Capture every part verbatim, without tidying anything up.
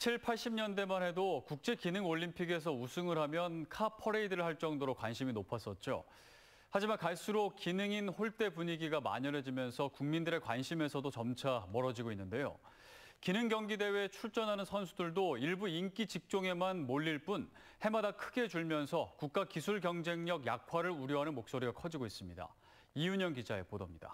칠, 팔십 년대만 해도 국제기능올림픽에서 우승을 하면 카 퍼레이드를 할 정도로 관심이 높았었죠. 하지만 갈수록 기능인 홀대 분위기가 만연해지면서 국민들의 관심에서도 점차 멀어지고 있는데요. 기능 경기 대회에 출전하는 선수들도 일부 인기 직종에만 몰릴 뿐 해마다 크게 줄면서 국가 기술 경쟁력 약화를 우려하는 목소리가 커지고 있습니다. 이윤영 기자의 보도입니다.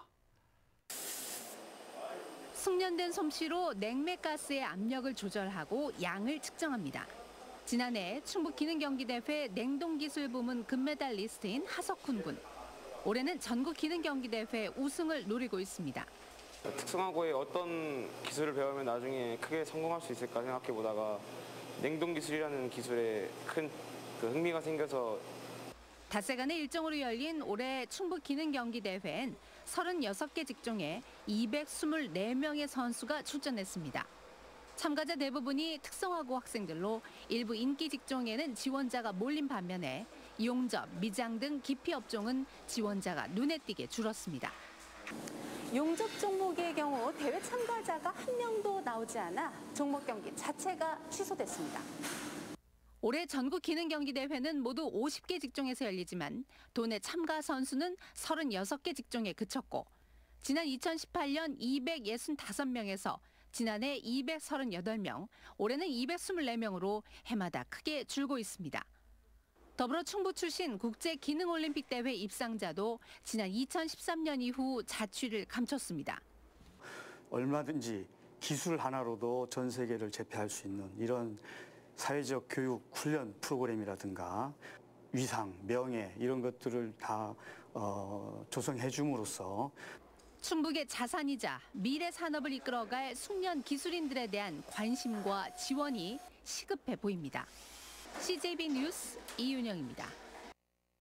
숙련된 솜씨로 냉매가스의 압력을 조절하고 양을 측정합니다. 지난해 충북기능경기대회 냉동기술 부문 금메달리스트인 하석훈 군. 올해는 전국기능경기대회 우승을 노리고 있습니다. 특성화고에 어떤 기술을 배우면 나중에 크게 성공할 수 있을까 생각해보다가 냉동기술이라는 기술에 큰 그 흥미가 생겨서 닷새간의 일정으로 열린 올해 충북기능경기대회엔 서른여섯 개 직종에 이백이십사 명의 선수가 출전했습니다. 참가자 대부분이 특성화고 학생들로 일부 인기 직종에는 지원자가 몰린 반면에 용접, 미장 등 기피 업종은 지원자가 눈에 띄게 줄었습니다. 용접 종목의 경우 대회 참가자가 한 명도 나오지 않아 종목 경기 자체가 취소됐습니다. 올해 전국기능경기대회는 모두 오십 개 직종에서 열리지만 도내 참가 선수는 서른여섯 개 직종에 그쳤고 지난 이천십팔 년 이백육십오 명에서 지난해 이백삼십팔 명, 올해는 이백이십사 명으로 해마다 크게 줄고 있습니다. 더불어 충북 출신 국제기능올림픽 대회 입상자도 지난 이천십삼 년 이후 자취를 감췄습니다. 얼마든지 기술 하나로도 전 세계를 제패할 수 있는 이런 사회적 교육 훈련 프로그램이라든가 위상, 명예 이런 것들을 다 어, 조성해 줌으로써 충북의 자산이자 미래 산업을 이끌어갈 숙련 기술인들에 대한 관심과 지원이 시급해 보입니다. 씨제이비 뉴스 이윤영입니다.